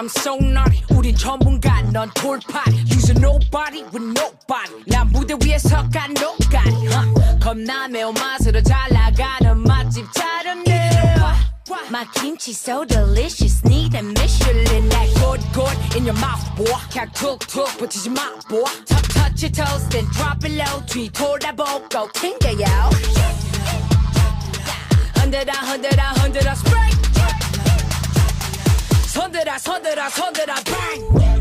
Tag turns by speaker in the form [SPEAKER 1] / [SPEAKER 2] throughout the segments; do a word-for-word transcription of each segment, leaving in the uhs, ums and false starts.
[SPEAKER 1] I'm so naughty 우린 전문가 넌 돌팔이 Use a nobody with nobody 난 무대 위에서 간 nobody huh? 겁나 매운 맛으로 잘 나가는 맛집 차렸네 My kimchi so delicious need a Michelin that good good in your mouth boy 그냥 툭툭 붙이지 마 boy Touch, touch your toes then drop it low 뒤 돌아보고 튕겨요 흔들어 흔들어 흔들어 spray 손들어 손들어 손들어 bang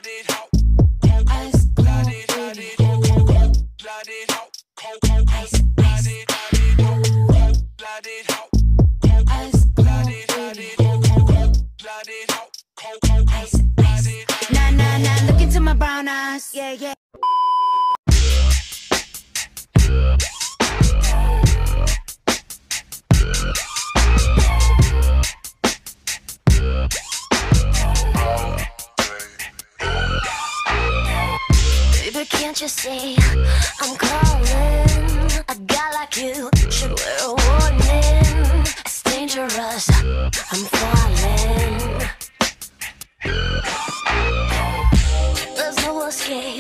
[SPEAKER 1] Nah, nah, nah, look into my brown eyes. Yeah, yeah.
[SPEAKER 2] Baby, can't you see I'm calling? A guy like you should wear a warning. It's dangerous, I'm falling. There's no escape.